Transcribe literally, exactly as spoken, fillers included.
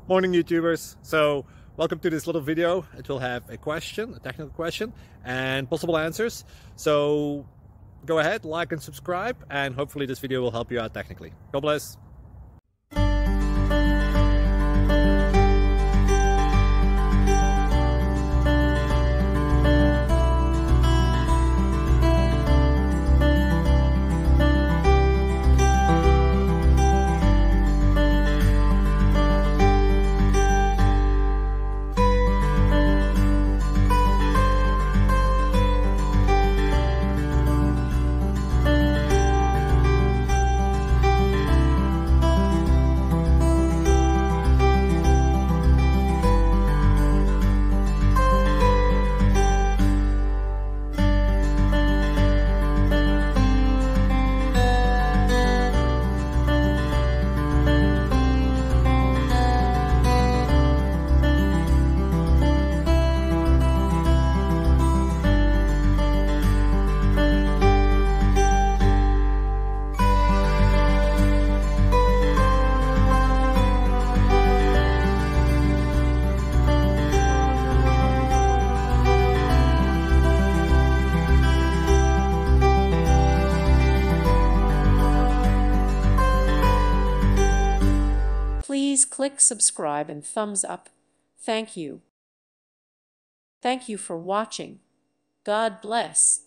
Morning YouTubers. So welcome to this little video. It will have a question, a technical question, and possible answers. So go ahead, like and subscribe, and hopefully this video will help you out technically. God bless. Please click subscribe and thumbs up. Thank you. Thank you for watching. God bless.